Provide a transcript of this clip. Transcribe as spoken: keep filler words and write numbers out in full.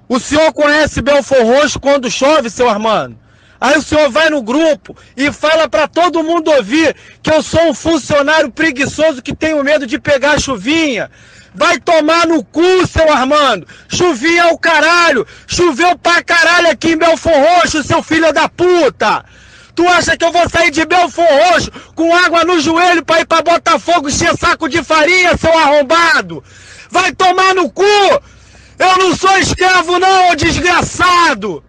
O senhor conhece Belford Roxo quando chove, seu Armando? Aí o senhor vai no grupo e fala para todo mundo ouvir que eu sou um funcionário preguiçoso que tenho medo de pegar chuvinha. Vai tomar no cu, seu Armando. Chuvinha é o caralho. Choveu pra caralho aqui em Belford Roxo, seu filho da puta. Tu acha que eu vou sair de Belford Roxo com água no joelho pra ir pra Botafogo encher saco de farinha, seu arrombado? Vai tomar no cu. Eu não sou escravo não, ô desgraçado.